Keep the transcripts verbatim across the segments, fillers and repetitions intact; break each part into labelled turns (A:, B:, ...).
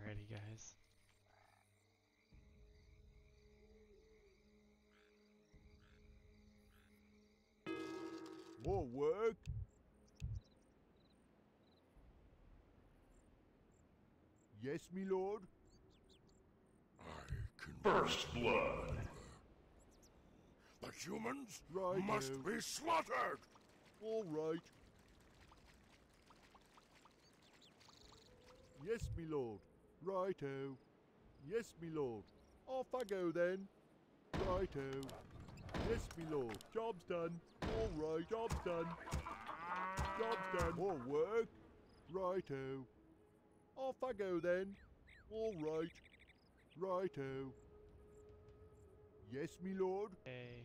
A: ready, guys.
B: More work? Yes, me lord.
C: I can First blood. The humans
B: Right
C: must
B: now.
C: be slaughtered.
B: All right. Yes, me lord. Righto. Yes, me lord. Off I go then. Righto. Yes, me lord. Job's done. All right. Job's done. Job's done. More work. Righto. Off I go then. All right. Righto. Yes, me lord.
A: Okay.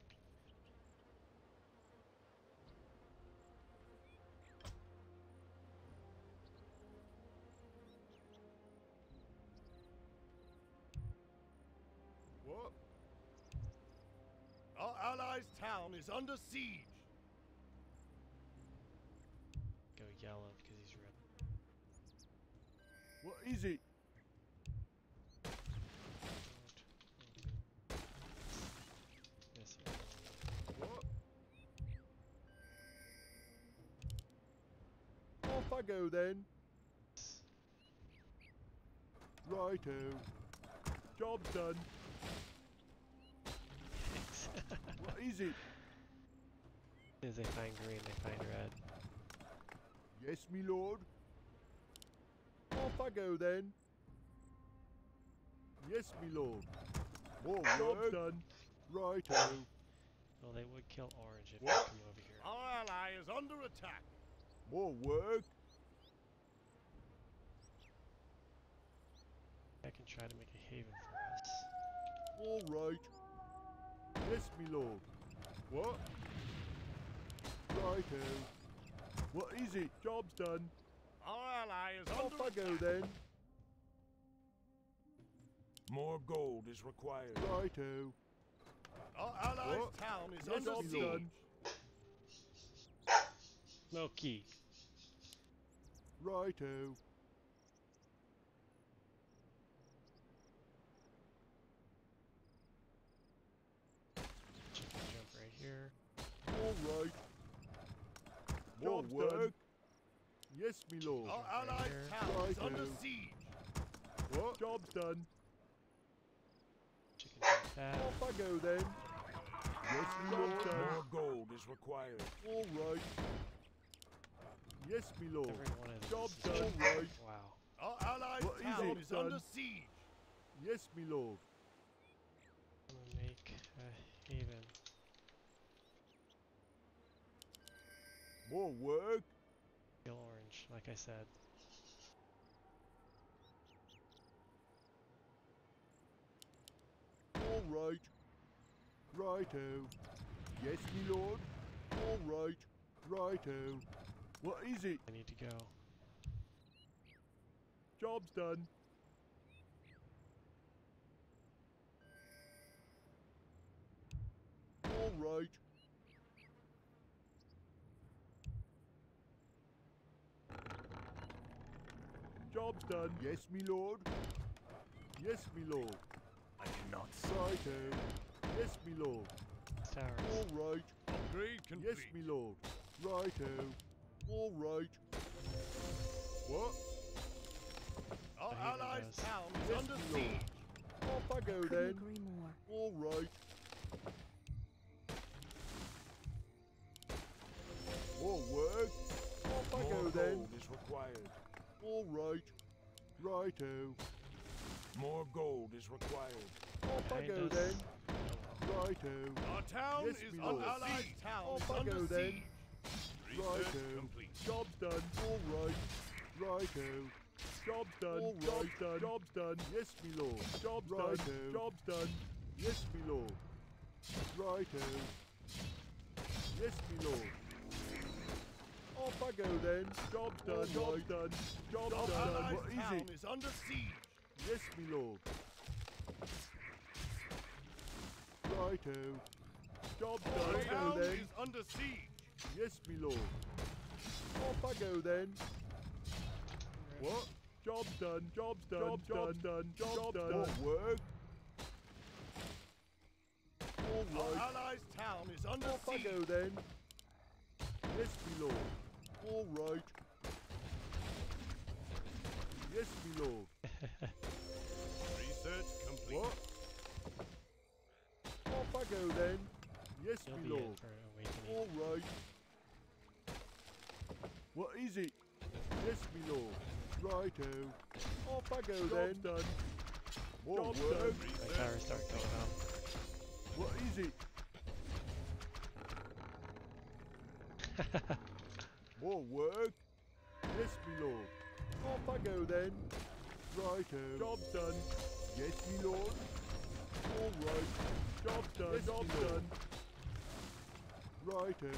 D: What? Our allies' town is under siege.
A: Go yellow because he's red.
B: What is it?
A: Yes,
D: What?
B: Off I go then. Righto. Job's done.
A: thanks.
B: What is it?
A: As they find green, they find red.
B: Yes, me lord. Off I go then. Yes, me lord. More work done. Righto.
A: Well, they would kill orange if they
D: What?
A: come over here.
D: Our ally is under attack.
B: More work.
A: I can try to make a haven for us.
B: All right. Yes, me lord. What? Righto. What is it? Job's done.
D: Our ally is
B: Off
D: under
B: I go
D: attack.
B: then.
C: More gold is required.
B: Righto.
D: Our allies'
B: What?
D: town is
B: Yes,
D: under
B: job's
D: siege.
B: done.
A: No key.
B: Righto.
A: Chicken jump right here.
B: All right.
D: More
B: Job's
D: work.
B: done. Yes, me lord.
D: Our
A: Right
D: allies'
A: here.
D: town is under
B: Righto.
D: siege.
B: What? Job's done.
A: Chicken jump that.
B: Off I go then. Yes, me lord. Done.
C: More gold is required.
B: All right. Yes, me lord.
A: Every one of these
B: Job
A: is
B: done.
A: just-
B: Right.
A: Wow.
D: Our allies'
B: What is
D: town
B: it,
D: is
B: son?
D: under siege.
B: Yes, me lord.
A: I'm gonna make a haven.
B: More work.
A: Kill orange, like I said.
B: All right. Righto. Yes, me lord. All right. Righto. What is it?
A: I need to go.
B: Job's done. All right. Job's done. Yes, me lord. Yes, me lord.
D: I cannot.
B: Righto. Yes, me lord.
A: Towers.
B: All right.
D: Upgrade complete.
B: Yes, me lord. Righto. All right. What?
D: Our
A: I hate
D: allies'
A: those.
D: town is
B: Yes,
D: under
B: me lord.
D: siege.
B: Off I go
E: Couldn't
B: then.
E: agree more.
B: All right. More work. Off I
C: More
B: go
C: gold
B: then.
C: is required.
B: All right. Righto.
C: More gold is required.
B: Off I
A: Behind
B: go
A: us.
B: then. Righto.
D: Our town
B: Yes,
D: is
B: me
D: our
B: lord.
D: allies'
B: Siege.
D: town
B: Off
D: is
B: I
D: under
B: go then.
D: siege. Research
B: Righto.
D: complete.
B: Job's done. All right. Righto. Job's done. All right. Job's done. Job's done. Yes, me lord. Job's
D: Righto.
B: done. Job's done. Yes, me lord. Righto. Yes, me lord. Off I go then. Job's done. Job's done. Job's
D: Our
B: done.
D: allies'
B: What is
D: town
B: it?
D: is under siege.
B: Yes, me lord. Righto. Job's
D: Our
B: done.
D: town
B: Go then.
D: is under siege.
B: Yes, me lord. Off I go then. What? Job's done. Job's done. Job's done. done. Job's done. More work. All
D: Our
B: right.
D: allies' town is under
B: Off I
D: siege.
B: go then. Yes, my lord. All right. Yes, my lord.
D: Research complete.
B: What? Off I go then. Yes,
A: You'll
B: my
A: be
B: lord.
A: in for awakening.
B: All right. What is it? Yes, my lord. Righto. Off I go
D: Job's
B: then.
D: done.
B: More
D: Job's
B: work.
D: done.
A: My
D: Research
A: towers start going up.
B: What is it? More work? Yes, my lord. Off I go then. Righto. Job's done. Yes, my lord. All right. Job's done. Yes, Job's done. Righto.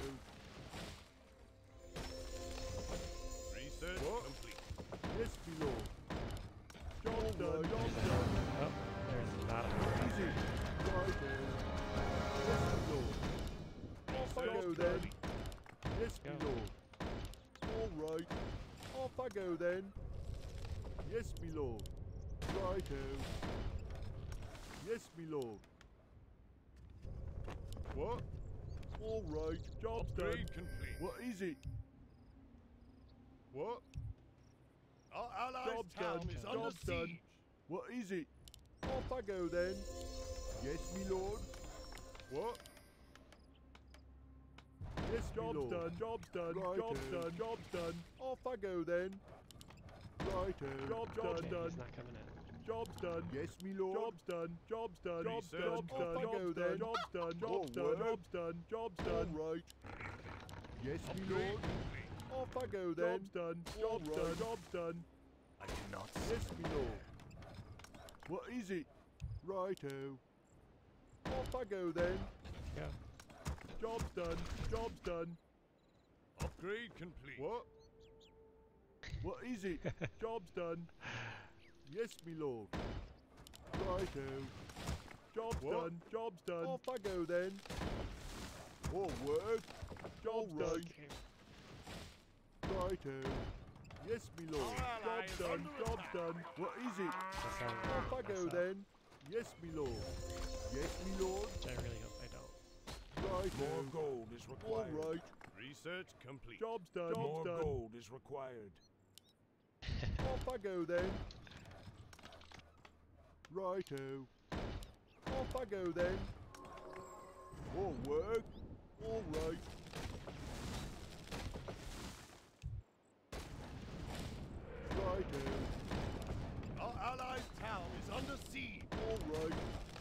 D: Research
B: What?
D: complete.
B: Yes, my lord. Job's done.
A: There's
B: Job's
A: a-
B: done.
A: Oh, there's not.
B: Easy. Righto. Yes, my lord. Off I go
D: Research
B: then.
D: complete.
B: Yes, my
A: Go.
B: lord. All right. Off I go then. Yes, my lord. Righto. Yes, my lord. What? All right. Job's done.
D: Upgrade complete.
B: What is it? What?
D: Our allies'
B: Job's
D: town
B: done.
D: is under
B: Job's done.
D: siege.
B: What is it? Off I go then. Yes, my lord. What? Yes, job's
D: lord.
B: done. Job's done.
D: Righto.
B: Job's done. Job's done. Off I go then. Righto. Job's
A: Okay,
B: done. Done.
A: he's not coming in.
B: Job's done. Yes, me lord. Job's done. Job's done. Job's
D: Research
B: done.
D: complete.
B: Off I go then. Job's done. Job's
D: More
B: done.
D: work.
B: Job's done. Job's done. All right. Yes, me
D: Upgrade
B: lord.
D: complete.
B: Off I go then. Job's done. Job's done. Job's done.
D: I cannot
B: Yes, me lord. What is it? Righto. Off I go then.
A: Go.
B: Job's done. Job's done.
D: Upgrade complete.
B: What? What is it? Job's done. Yes, me lord. Righto. Job's
D: What?
B: done. Job's done. Off I go then. More work. Job's done.
A: Okay.
B: Righto. Yes, me lord.
D: Our ally
B: Job's
D: is
B: done.
D: under
B: Job's
D: attack.
B: done. What is it?
A: That's how
B: Off I go
A: mess up,
B: then. Yes, me lord. Yes, me lord.
A: Which I really hope I don't.
C: More
B: Righto.
C: gold is
B: All
C: required.
B: right.
D: Research complete.
B: Job's done. Job's
C: More
B: done.
C: gold is required.
B: Off I go then. Righto. Off I go then. More work. All right. Righto.
D: Our allies' town is under siege.
B: All right.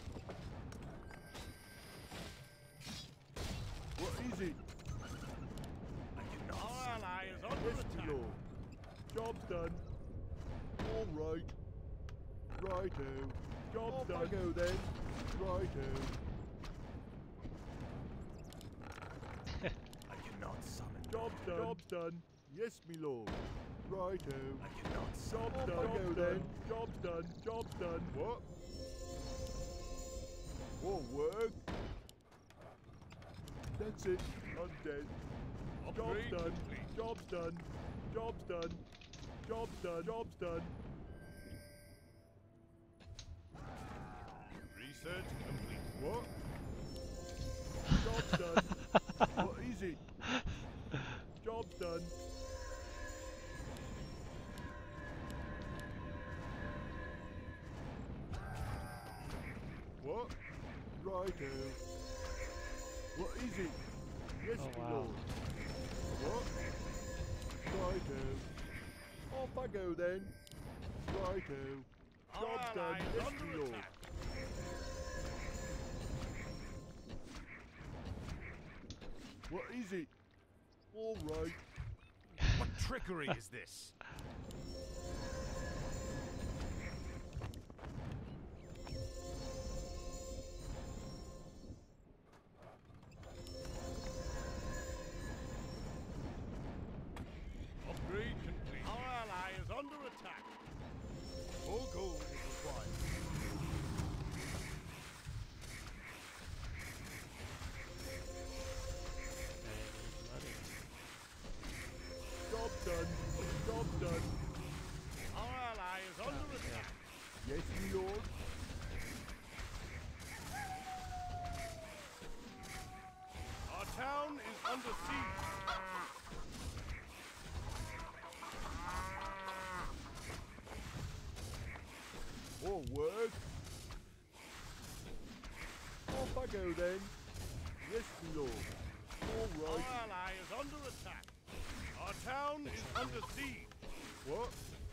B: What is it?
D: I cannot Our ally is under
B: Yes, my
D: attack.
B: lord. Job's done. All right. Righto. Job's Off done. I go then. Righto.
D: I cannot summon.
B: Job's done. Job's done. Yes, me lord. Righto.
D: I cannot summon.
B: Job's done. Off I go then. Job's done. Job's done. What? More work. That's it. I'm dead.
D: Upgrade
B: Job's done.
D: complete.
B: Job's done. Job's done. Job's done. Job's done.
D: Research complete.
B: What? Job's done. What is it? Job's done. What? Righto. What is it? Yes,
A: Oh,
B: my
A: wow.
B: lord. What? Righto. Off I go then. Righto.
D: Our
B: Job's done.
D: ally is
B: Yes,
D: under
B: my lord.
D: attack.
B: What is it? All right.
D: What trickery is this? Upgrade complete. Our ally is under attack. More gold is required.
A: I need money.
B: Job done. Job Yes, my lord.
D: Our town is under siege.
B: More work. Off I go then. Yes, my lord. All
D: Our
B: right.
D: ally is under attack. Our town is under siege.
B: What?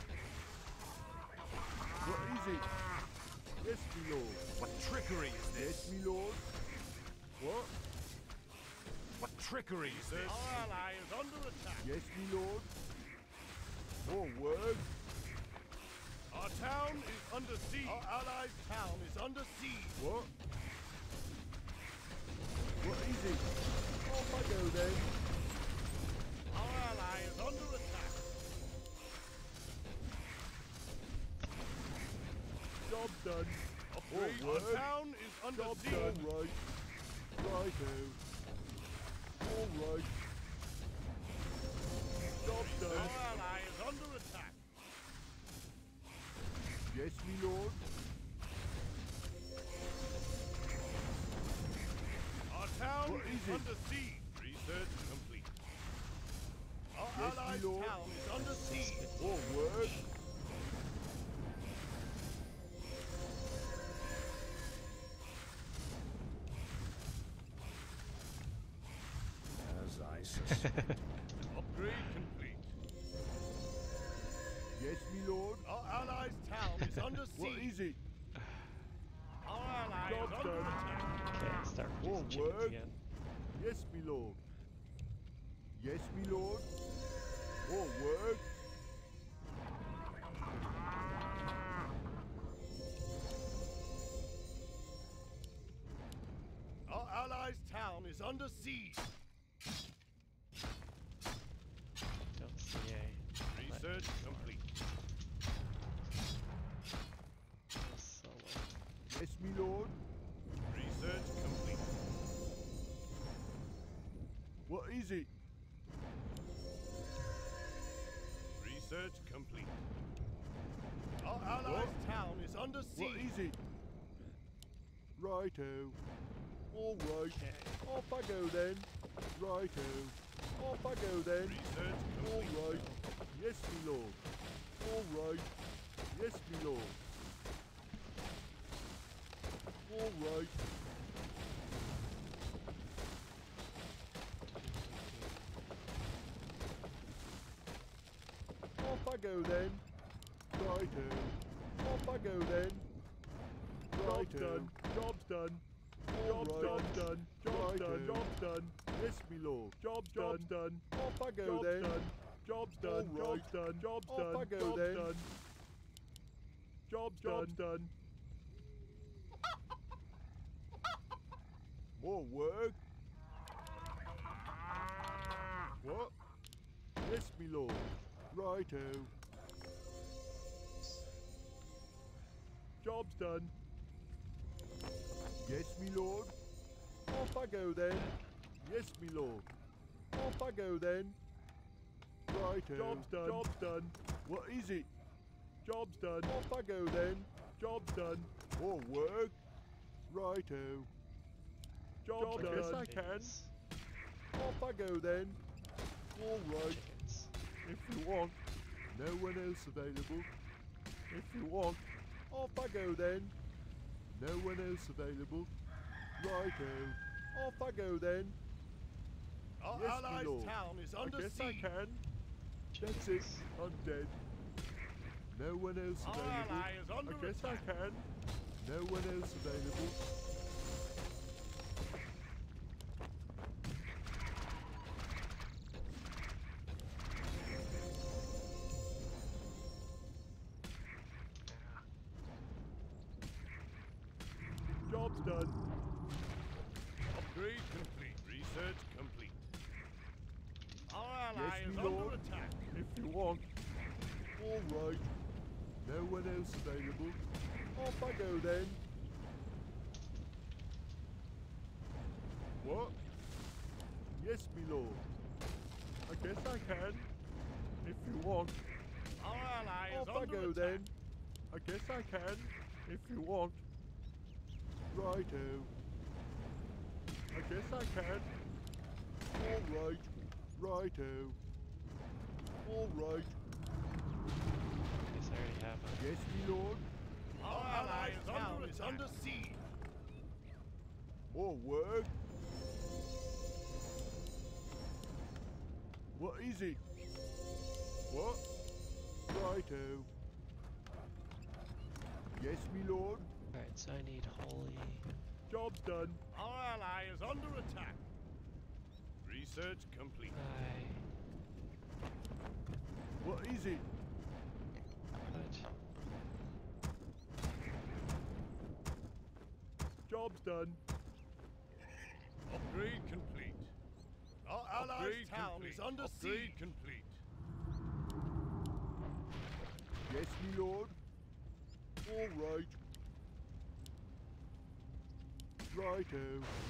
B: What is it? Yes, my lord.
C: What trickery is
B: Yes,
C: this?
B: my lord. What?
C: What trickery is this?
D: Our ally is under attack.
B: Yes, my lord. More work.
D: Our town is under siege. Our allies' town is under siege.
B: What? What is it? Off I go then.
D: Our ally is under attack.
B: Job done.
D: Upgrade.
B: All
D: Our
B: work.
D: town is under
B: Job
D: siege.
B: done. Right. Righto. All right. Job
D: Our
B: done.
D: ally is under attack.
B: Yes, my lord.
D: Our town
B: What
D: is,
B: is it?
D: under siege. Research complete. Our
B: Yes, my
D: allies'
B: lord.
D: town is under siege.
B: All work.
C: As I suspect.
D: Upgrade complete.
B: Yes, my lord.
D: Our allies' town is under siege.
B: What is it?
D: Our ally
B: Job
D: is under
B: done.
D: attack.
A: Okay, start
B: More
A: producing chickens
B: work.
A: again.
B: Yes, my lord. Yes, my lord. All work.
D: Our allies' town is under siege.
A: Don't see a
D: Research complete.
A: solo.
B: Yes, my lord.
D: Research complete.
B: What is it?
D: Research complete. Our allies' town is under siege.
B: What is it? Righto. All right. Off I go then. Righto. Off I go then.
D: Research
B: All
D: complete.
B: right. Yes, my lord. All right. Yes, my lord. All right. Off I go then. Righto. Off I go then. Job's done. Job's done. Job's done. done. Job's done. Job's done. Yes, my lord. Job's done. done. Off I go then. Job's done. Job's done. Job's done. Off I go then. Job's done. done. More work. What? Yes, my lord. Righto. Job's done. Yes, my lord. Off I go then. Yes, my lord. Off I go then. Righto. Job's done. Job's done. What is it? Job's done. Off I go then. Job's done. More work. Righto. Job's done. Yes, I can.
A: Chickens.
B: Off I go then. All right.
A: Chickens.
B: If you want. No one else available. If you want. Off I go then. No one else available. Righto. Off I go then.
D: Our
B: Yes, my
D: allies'
B: lord.
D: town is
B: I
D: under
B: guess
D: siege.
B: I can. That's it. I'm dead. No one else
D: Our
B: available.
D: ally is under
B: I guess
D: attack.
B: I can. No one else available. Job's done.
D: Upgrade complete. Research complete. Our ally
B: Yes,
D: is
B: my
D: under
B: lord.
D: attack.
B: If you want. All right. No one else available. Off I go then. What? Yes, my lord. I guess I can. If you want.
D: Our ally is
B: Off I
D: under
B: go
D: attack.
B: then. I guess I can, if you want. Righto. I guess I can. All right. Righto. All right.
A: Guess I already have a.
B: Yes, me lord.
D: Our ally is under, is under siege.
B: More work. What is it? What? Righto. Yes, me lord.
A: Alright, so I need holy.
B: Job's done.
D: Our ally is under attack. Research complete.
A: I.
B: What is it?
A: What?
B: Job's done.
D: Upgrade complete. Our allies'
C: Upgrade
D: town
C: complete.
D: is under
C: Upgrade
D: siege.
C: complete.
B: Yes, me lord. All right. Righto.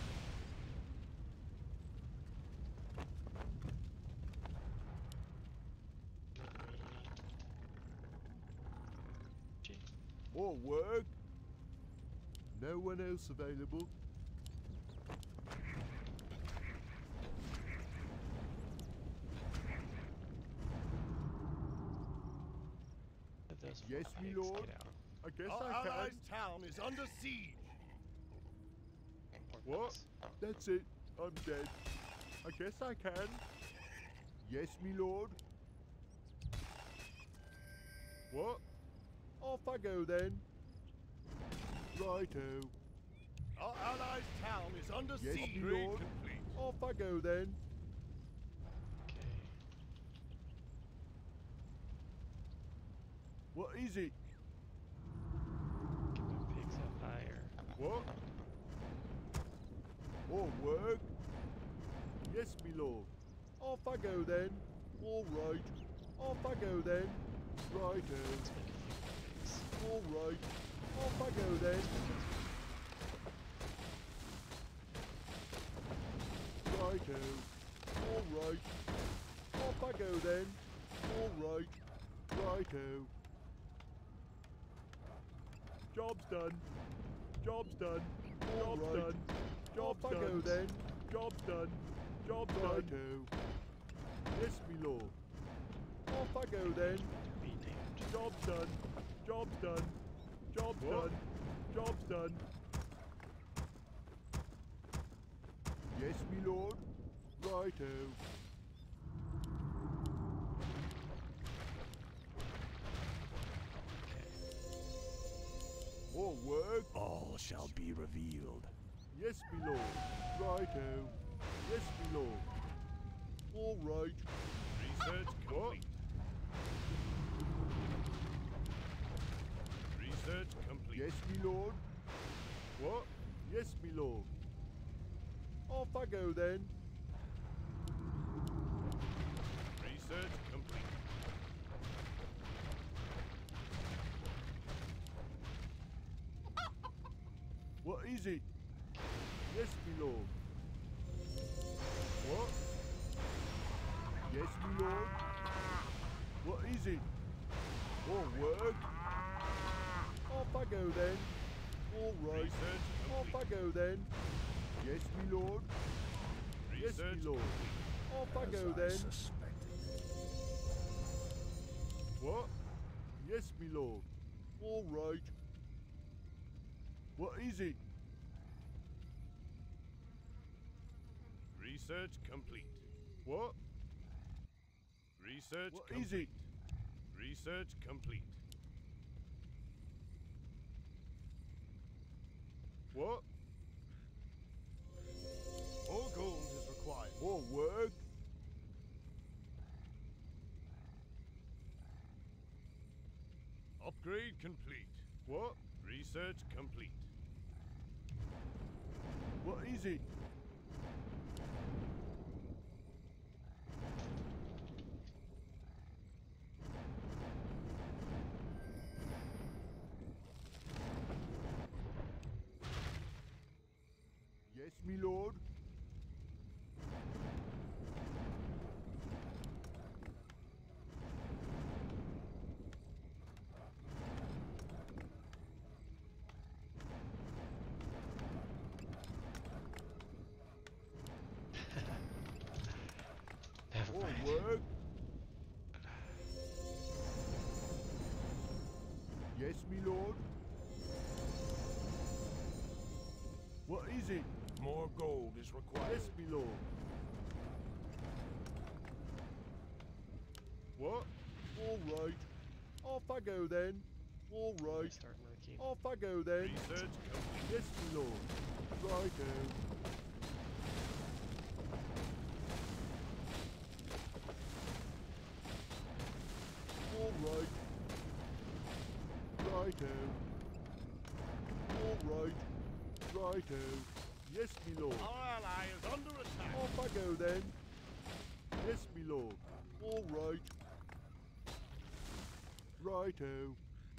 A: Gee.
B: More work. No one else available.
A: Those
B: Yes, me
A: pigs
B: lord.
A: get out.
B: I guess
D: Our
B: I can.
D: allies' town is under siege.
A: Poor
B: What?
A: pigs.
B: That's it. I'm dead. I guess I can. Yes, me lord. What? Off I go then. Righto.
D: Our allies' town is under
B: Yes,
D: siege.
B: me lord.
D: Complete.
B: Off I go then.
A: Okay.
B: What is it?
A: Get my pigs up higher.
B: What? More work? Yes, me lord. Off I go then. All right. Off I go then. Righto.
A: Let's make a few pigs.
B: All right. Off I go then. Righto. All right. Off I go then. All right. Righto. Job's done. Job's done. Job's
C: right.
B: done. Job's
C: Off I
B: done.
C: go
B: then. Job's done. Job's done. Yes, me lord. Off I go then.
A: Be named.
B: Job's done. Job's done. Job's
C: What?
B: done. Job's done. Yes, me lord. Righto. More work?
C: All shall be revealed.
B: Yes, me lord. Righto. Yes, me lord. All right.
D: Research complete. Research complete.
B: Yes, me lord. What? Yes, me lord. Off I go then.
D: Research complete.
B: What is it? Yes, me lord. What? Yes, me lord. What is it? More work? Off I go then. All right.
D: Research
B: Off
D: complete.
B: I go then. Yes, me lord. Yes,
D: Research
B: me lord.
D: complete.
B: Off I go then. What? Yes, me lord. All right. What is it?
D: Research complete.
B: What?
D: Research
B: What
D: complete.
B: is it?
D: Research complete.
B: What?
D: More gold is required.
B: More work?
D: Upgrade complete.
B: What?
D: Research complete.
B: What is it? Yes, me lord. work? Yes, me lord. What is it?
D: More gold is required.
B: Yes, me lord. What? All right. Off I go then. All right.
A: Start marking.
B: Off I go then.
D: Research complete.
B: Yes, me lord. Righto. All right. Righto. All right. Righto. Yes, me lord.
D: Our ally is under attack.
B: Off I go then. Yes, me lord. All right. Righto.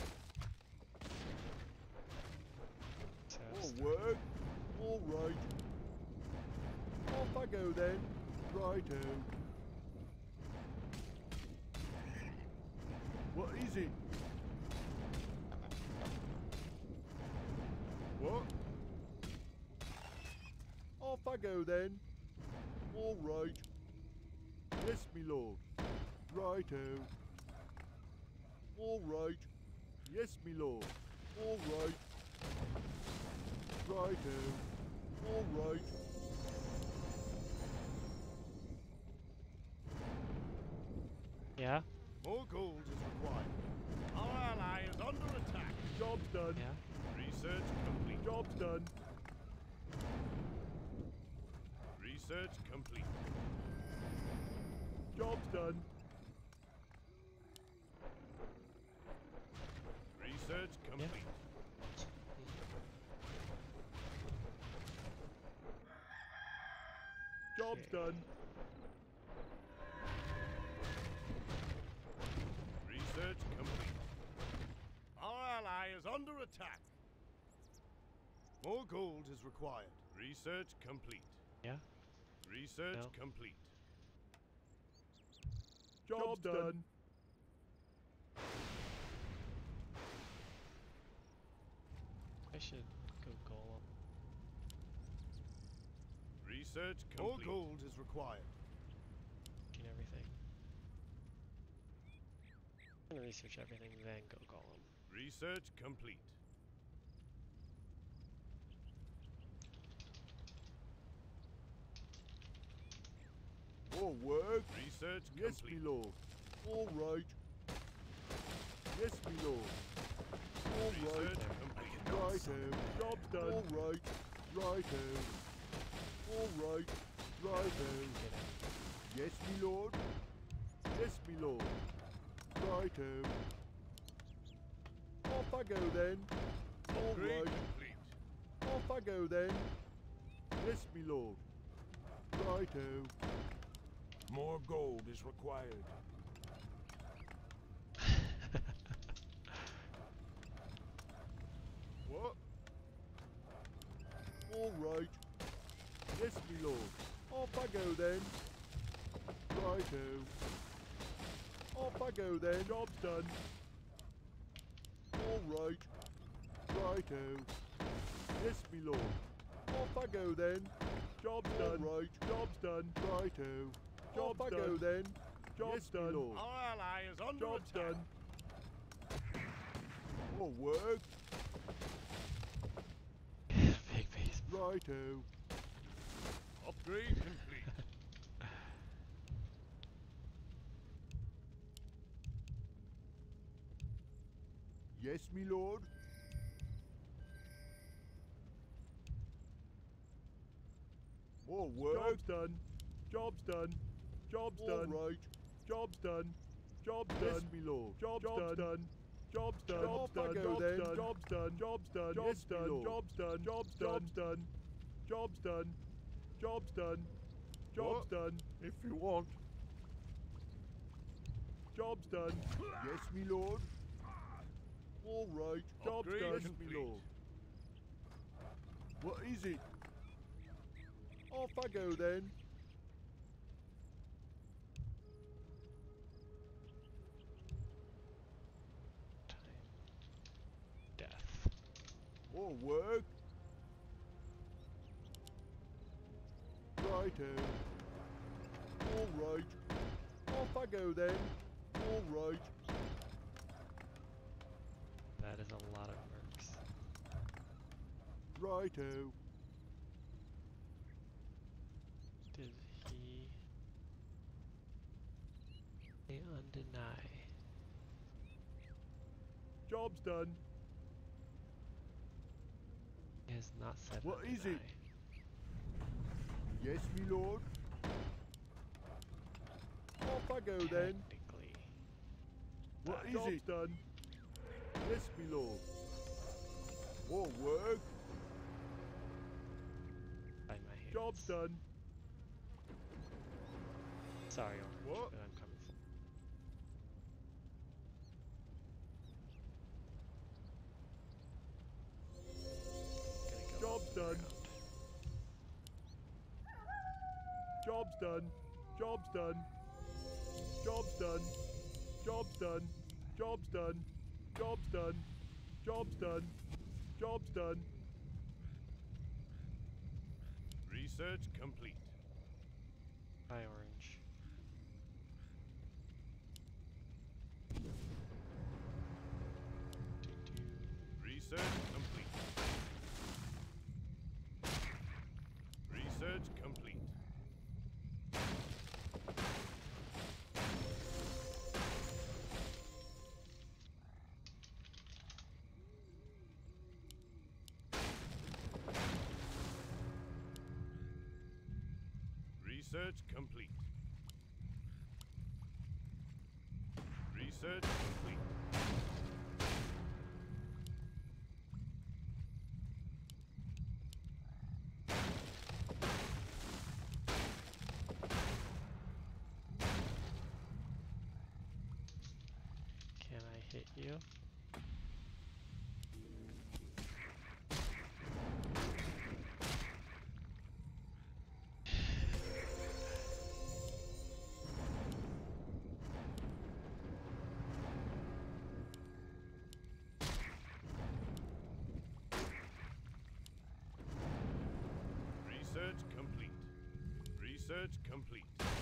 B: All
A: Test.
B: work. All right. Off I go then. Righto. What is it? What? Off I go then. All right. Yes, me lord. Righto. All right. Yes, me lord. All right. Righto. All right.
A: Yeah?
D: More gold is required. Our ally is under attack.
B: Job's done.
A: Yeah?
D: Research complete.
B: Job's done.
D: Research complete.
B: Job's done.
D: Research complete.
B: Job's
A: Okay.
B: done.
D: Research complete. Our ally is under attack. More gold is required. Research complete.
A: Yeah?
D: Research
A: No.
D: complete.
B: Job's, done.
A: I should go golem.
D: Research complete. More gold is required.
A: And everything. I'm gonna research everything, then go golem.
D: Research complete.
B: All work.
D: Research
B: Yes,
D: complete.
B: me lord. All right. Yes, me lord. All right.
D: Research complete.
B: Righto. Job's done. All right. Righto. All right. Righto.
A: Get it.
B: Yes, me lord. Yes, me lord. Righto. Off I go then. All
D: Upgrade
B: right.
D: complete.
B: Off I go then. Yes, me lord. Righto.
C: More gold is required.
B: What? All right. Yes, me lord. Off I go then. Righto. Off I go then. Job's done. All right. Righto. Yes, me lord. Off I go then. Job's done. Right. Job's done. Righto. Job's Off I go then. Job's yes, done. Me lord.
D: Our ally is under
B: Job's
D: attack.
B: done. All work.
A: Big base.
B: Righto.
D: Upgrade complete.
B: Yes, me lord. More work. Job's done. Job's done. Job's
D: All
B: done. Right. Job's done. Job's yes, done. me lord. Job's, Job's done. done. Job's done. Job's done. Job's done. Job's done. Job's done. Job's done. Job's done. Job's done. Job's done. Job's done. Job's done. Job's done. If you want. Job's done. Yes, me lord. All right. Job's
D: Upgrade
B: done. Yes,
D: complete.
B: me lord. What is it? Off I go then.
A: Time. Death.
B: All work. Righto. All right. Off I go then. All right.
A: That is a lot of mercs.
B: Righto.
A: Did he... They undeny.
B: Job's done.
A: He has not said
B: What is
A: undeny.
B: it? Yes, me lord. Off I go then.
A: Technically.
B: What is Job's it? Done. Yes, me lord. More work.
A: By my hands.
B: Job's done.
A: Sorry, Orange,
B: What?
A: but I'm coming for Gonna go
B: Job's done.
A: around.
B: Job's done. Job's done. Job's done. Job's done. Job's done. Job's done. Job's done. Job's done.
D: Research complete.
A: Hi, Orange. Do-do.
D: Research complete. Research complete. Research complete. Research complete.
A: Can I hit you?
D: Research complete. Research complete.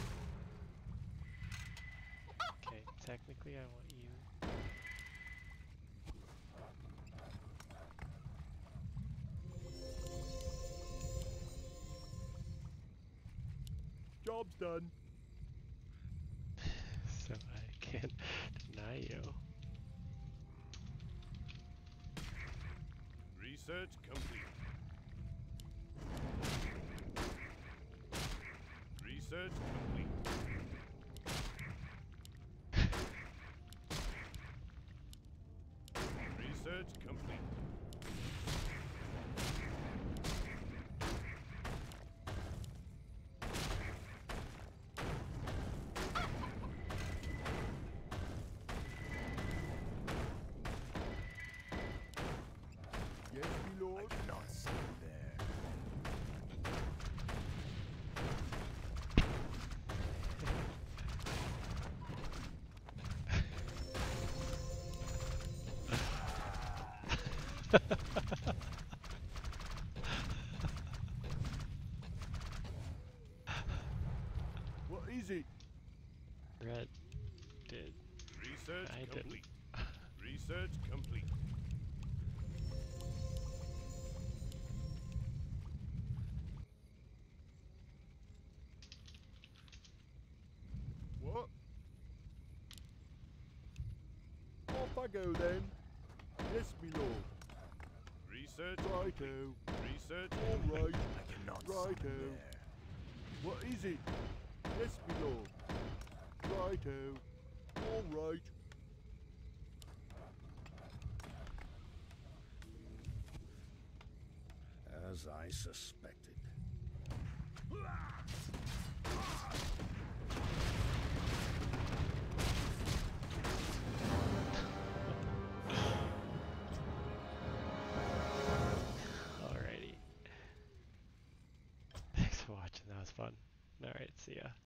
A: Okay, technically I want you.
B: Job's done.
A: So I can't deny you.
D: Research complete. Research complete. Research complete.
B: Yes, me lord.
C: Not see there.
B: What is it?
A: Red did.
D: Research
A: I didn't.
D: complete. Research complete.
B: What? Off I go then. Yes, me lord.
D: Research.
B: Righto.
D: Research.
B: All right.
C: I cannot see
B: Righto.
C: there.
B: What is it? Yes, me lord. Righto. All right.
C: As I suspected.
A: Alrighty. Thanks for watching, that was fun. Alright, see ya.